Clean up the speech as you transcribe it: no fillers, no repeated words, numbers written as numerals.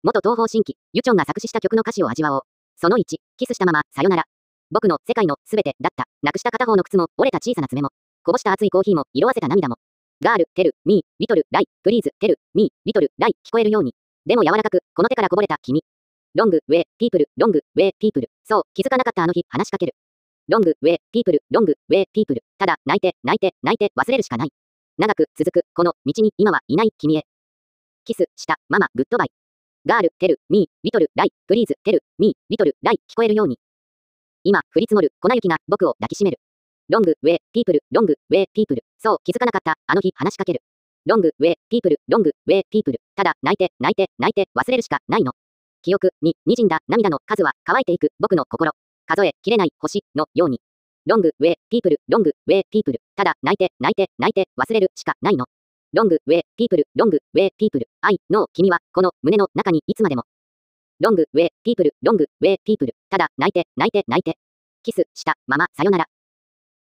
元東方神起、ユチョンが作詞した曲の歌詞を味わおう。その1、キスしたまま、さよなら。僕の世界のすべてだった。なくした片方の靴も、折れた小さな爪も、こぼした熱いコーヒーも、色あせた涙も。ガール、テル、ミー、リトル、ライ、プリーズ、テル、ミー、リトル、ライ、聞こえるように。でも柔らかく、この手からこぼれた君。ロング、ウェイ、ピープル、ロング、ウェイ、ピープル。そう、気づかなかったあの日、話しかける。ロング、ウェイ、ピープル、ロング、ウェイ、ピープル。ただ、泣いて、泣いて、泣いて、忘れるしかない。長く続く、この道に今はいない君へ。キスした、ママ、グッドバイ。ガール、テル、ミー、リトル、ライ、プリーズ、テル、ミー、リトル、ライ、聞こえるように。今、降り積もる、粉雪が僕を抱きしめる。ロング、ウェイ、ピープル、ロング、ウェイ、ピープル。そう、気づかなかった、あの日、話しかける。ロング、ウェイ、ピープル、ロング、ウェイ、ピープル。ただ、泣いて、泣いて、泣いて、忘れるしかないの。記憶に、滲んだ涙の数は乾いていく、僕の心。数えきれない星のように。ロング、ウェイ、ピープル、ロング、ウェイ、ピープル。ただ、泣いて、泣いて、泣いて、忘れるしかないの。ロング、ウェイ、ピープル、ロング、ウェイ、ピープル。愛の君は、この胸の中にいつまでも。ロング、ウェイ、ピープル、ロング、ウェイ、ピープル。ただ、泣いて、泣いて、泣いて。キスしたまま、さよなら。